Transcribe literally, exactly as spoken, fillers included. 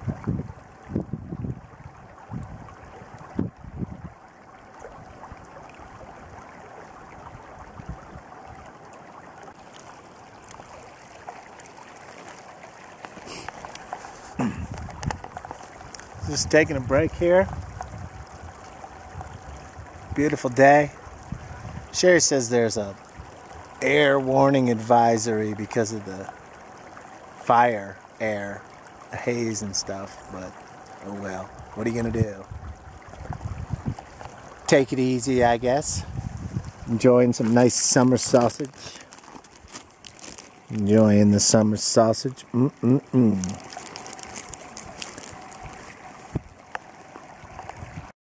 Just taking a break here. Beautiful day. Sherry says there's a air warning advisory because of the fire air, the haze and stuff, but oh well, what are you gonna do? Take it easy, I guess. Enjoying some nice summer sausage. Enjoying the summer sausage. Mm-mm-mm.